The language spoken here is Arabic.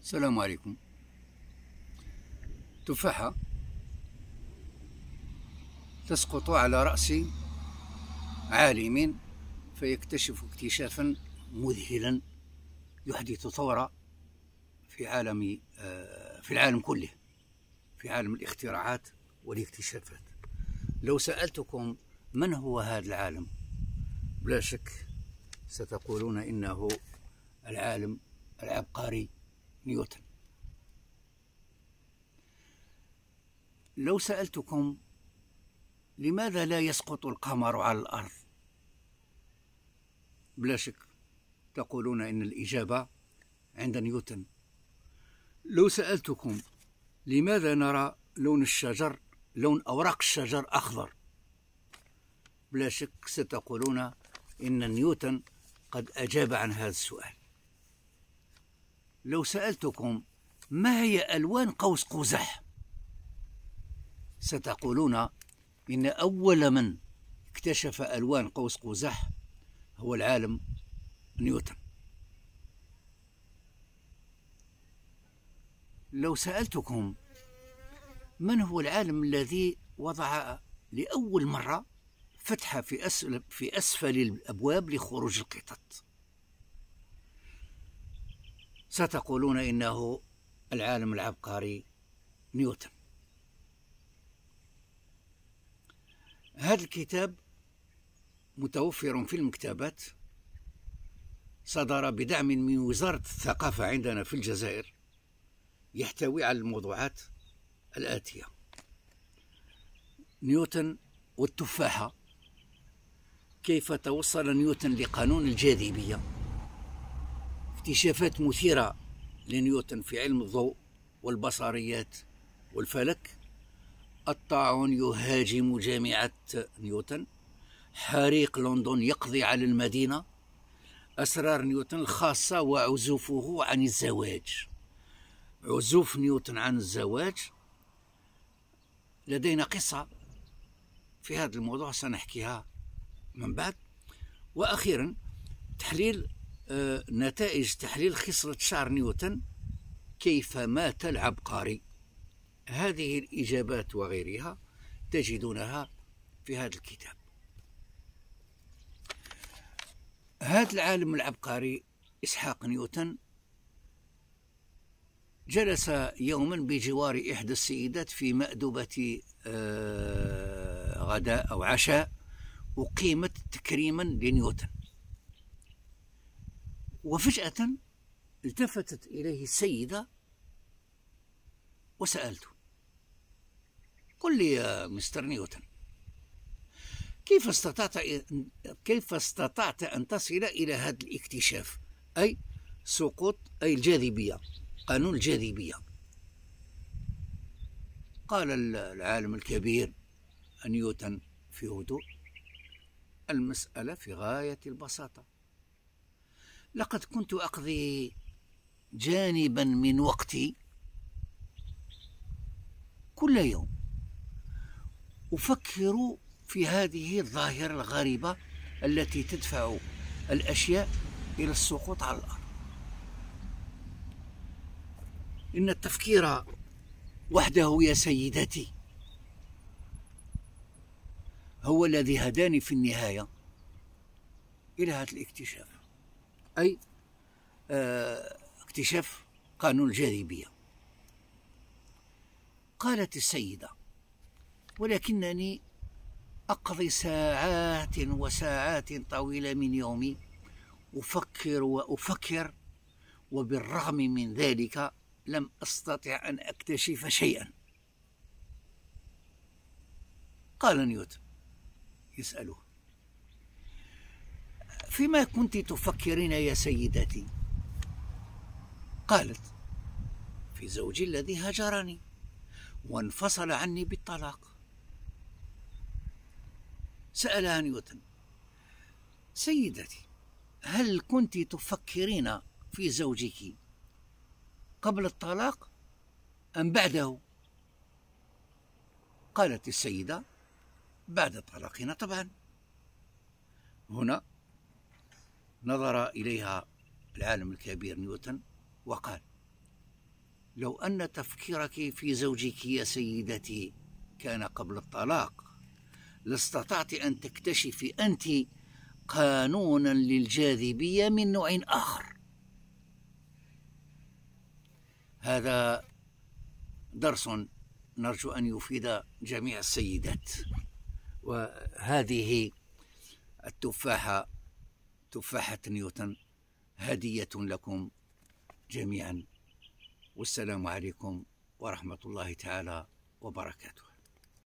السلام عليكم. تفاحة تسقط على رأس عالم فيكتشف اكتشافا مذهلا يحدث ثورة في العالم كله، في عالم الاختراعات والاكتشافات. لو سألتكم من هو هذا العالم، بلا شك ستقولون إنه العالم العبقري نيوتن. لو سألتكم لماذا لا يسقط القمر على الأرض، بلا شك تقولون إن الإجابة عند نيوتن. لو سألتكم لماذا نرى لون أوراق الشجر أخضر، بلا شك ستقولون إن نيوتن قد أجاب عن هذا السؤال. لو سألتكم ما هي ألوان قوس قزح، ستقولون إن أول من اكتشف ألوان قوس قزح هو العالم نيوتن. لو سألتكم من هو العالم الذي وضع لأول مرة فتحة في أسفل الأبواب لخروج القطط، ستقولون إنه العالم العبقري نيوتن. هذا الكتاب متوفر في المكتبات، صدر بدعم من وزارة الثقافة عندنا في الجزائر، يحتوي على الموضوعات الآتية: نيوتن والتفاحة، كيف توصل نيوتن لقانون الجاذبية، اكتشافات مثيرة لنيوتن في علم الضوء والبصريات والفلك، الطاعون يهاجم جامعة نيوتن، حريق لندن يقضي على المدينة، أسرار نيوتن الخاصة وعزوفه عن الزواج. عزوف نيوتن عن الزواج، لدينا قصة في هذا الموضوع سنحكيها من بعد. وأخيرا نتائج تحليل خصلة شعر نيوتن، كيف مات العبقري. هذه الإجابات وغيرها تجدونها في هذا الكتاب. هذا العالم العبقري إسحاق نيوتن جلس يوما بجوار إحدى السيدات في مأدبة غداء أو عشاء أقيمت تكريما لنيوتن، وفجأة التفتت إليه السيدة وسألته: قل لي يا مستر نيوتن، كيف استطعت أن تصل إلى هذا الاكتشاف، أي سقوط الجاذبية، قانون الجاذبية؟ قال العالم الكبير نيوتن في هدوء: المسألة في غاية البساطة، لقد كنت أقضي جانبا من وقتي كل يوم أفكر في هذه الظاهرة الغريبة التي تدفع الأشياء إلى السقوط على الأرض. إن التفكير وحده يا سيدتي هو الذي هداني في النهاية إلى هذا الاكتشاف، أي اكتشاف قانون الجاذبية. قالت السيدة: ولكنني أقضي ساعات وساعات طويلة من يومي أفكر وأفكر، وبالرغم من ذلك لم أستطع أن أكتشف شيئا. قال نيوتن يسأله: فيما كنت تفكرين يا سيدتي؟ قالت: في زوجي الذي هجرني وانفصل عني بالطلاق. سألها نيوتن: سيدتي، هل كنت تفكرين في زوجك قبل الطلاق أم بعده؟ قالت السيدة: بعد طلاقنا طبعا. هنا نظر إليها العالم الكبير نيوتن وقال: لو أن تفكيرك في زوجك يا سيدتي كان قبل الطلاق لاستطعت أن تكتشفي أنت قانونا للجاذبية من نوع آخر. هذا درس نرجو أن يفيد جميع السيدات. وهذه التفاحة، تفاحة نيوتن، هدية لكم جميعا، والسلام عليكم ورحمة الله تعالى وبركاته.